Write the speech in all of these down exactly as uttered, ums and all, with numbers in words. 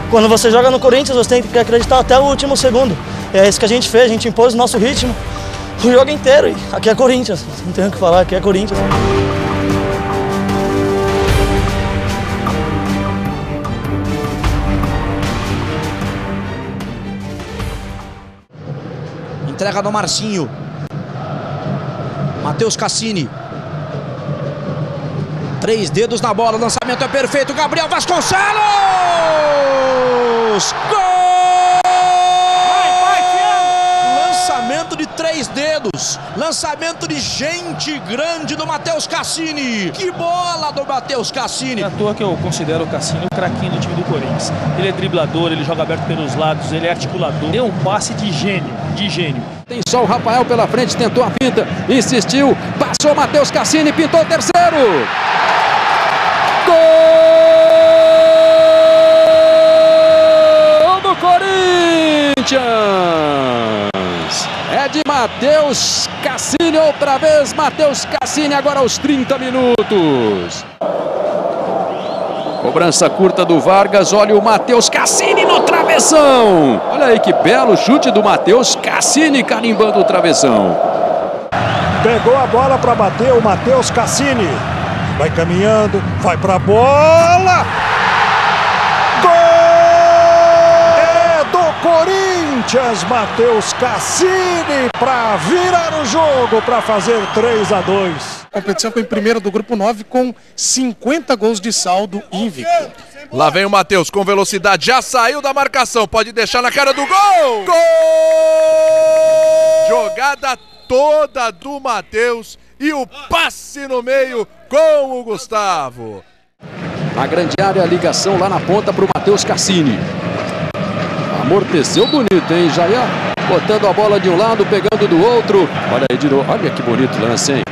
Quando você joga no Corinthians, você tem que acreditar até o último segundo. E é isso que a gente fez, a gente impôs o nosso ritmo o jogo inteiro. E aqui é Corinthians, não tenho o que falar, aqui é Corinthians. Entrega do Marcinho. Matheus Cassini. Três dedos na bola, lançamento é perfeito. Gabriel Vasconcelos! Gol! Lançamento de três dedos. Lançamento de gente grande do Matheus Cassini. Que bola do Matheus Cassini. Não é à toa que eu considero o Cassini o craquinho do time do Corinthians. Ele é driblador, ele joga aberto pelos lados, ele é articulador. Deu um passe de gênio, de gênio. Tem só o Rafael pela frente, tentou a finta, insistiu, passou Matheus Cassini, pintou o terceiro. Gol do Corinthians! É de Matheus Cassini, outra vez Matheus Cassini, agora aos trinta minutos. Cobrança curta do Vargas, olha o Matheus Cassini no travessão. Olha aí que belo chute do Matheus Cassini carimbando o travessão. Pegou a bola para bater o Matheus Cassini. Vai caminhando, vai para a bola. Gol! É do Corinthians, Matheus Cassini para virar o jogo, para fazer três a dois. A competição foi em primeiro do grupo nove com cinquenta gols de saldo invicto. Lá vem o Matheus com velocidade, já saiu da marcação, pode deixar na cara do gol! Gol! Jogada toda do Matheus e o passe no meio com o Gustavo. Na grande área, a ligação lá na ponta para o Matheus Cassini. Amorteceu bonito, hein? Já ia botando a bola de um lado, pegando do outro. Olha aí de novo, olha que bonito lance, hein?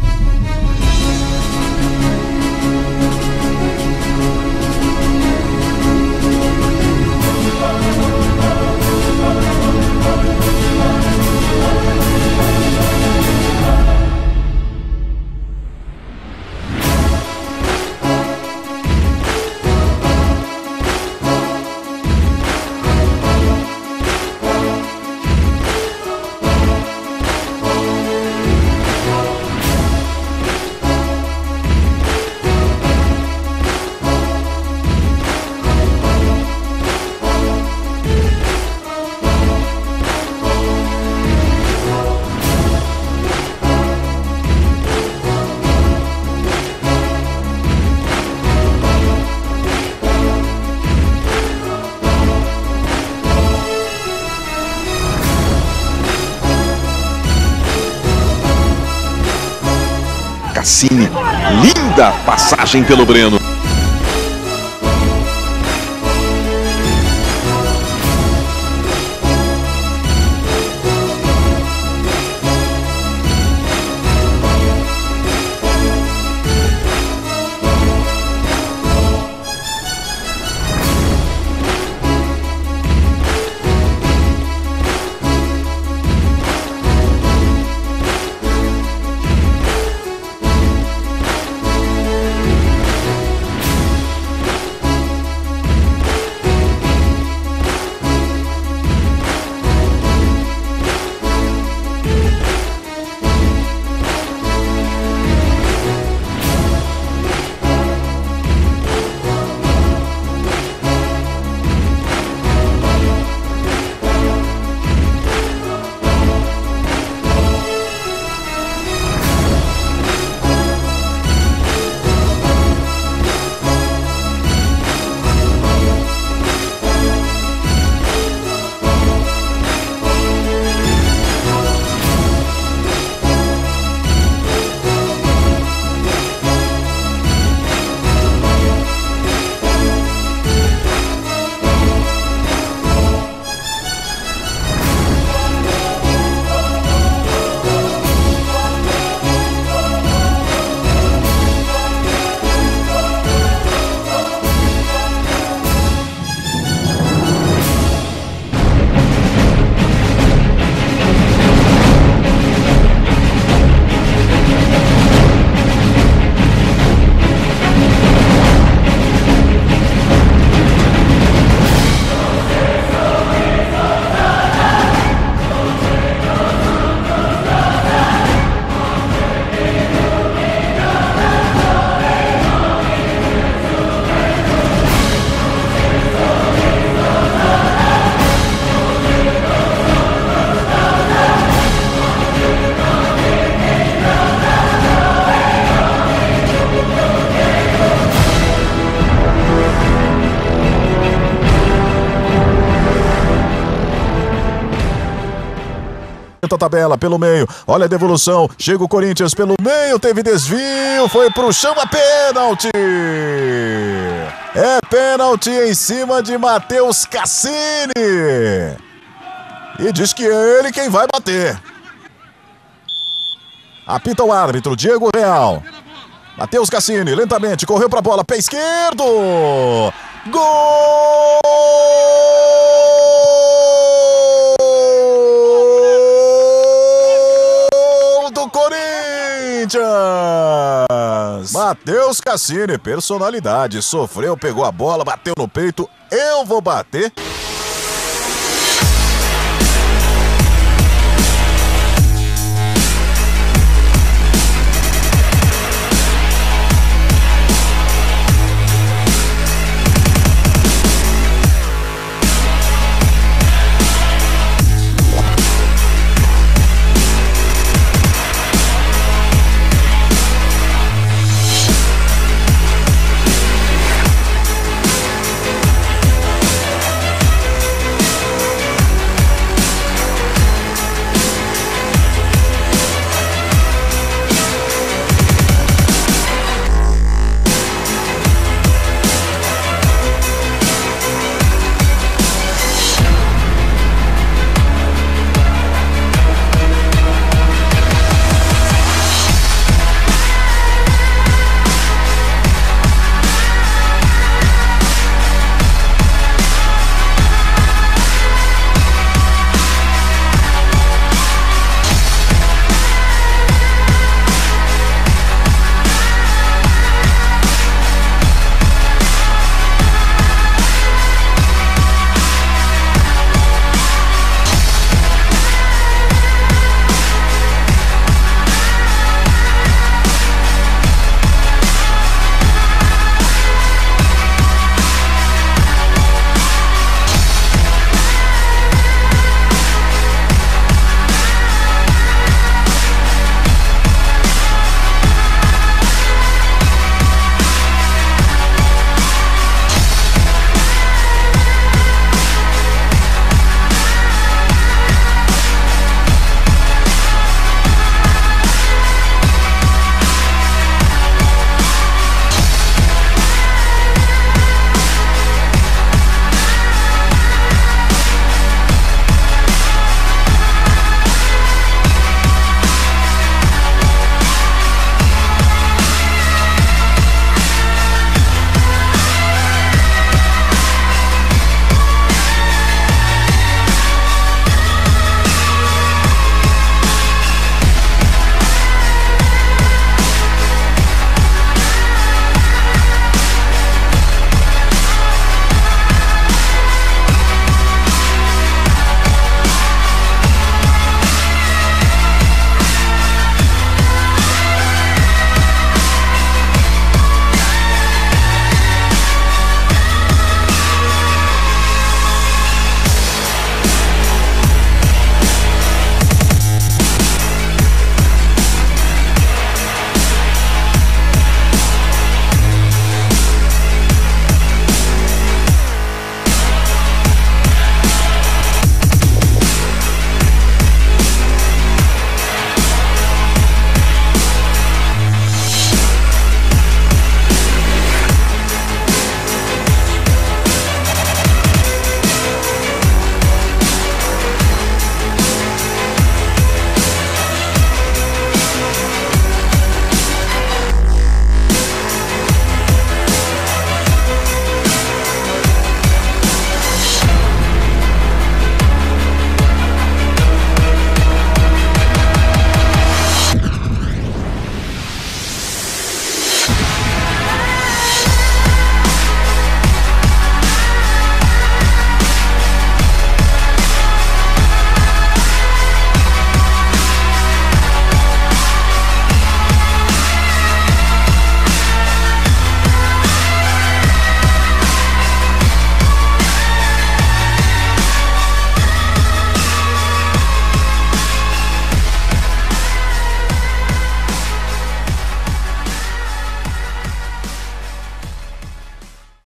Cassini, linda passagem pelo Breno. a tabela pelo meio. Olha a devolução. Chega o Corinthians pelo meio. Teve desvio. Foi pro chão. A pênalti. É pênalti em cima de Matheus Cassini. E diz que é ele quem vai bater. Apita o árbitro, Diego Real. Matheus Cassini, lentamente, correu pra bola, pé esquerdo. Gol do Corinthians. Matheus Cassini, personalidade, sofreu, pegou a bola, bateu no peito. Eu vou bater.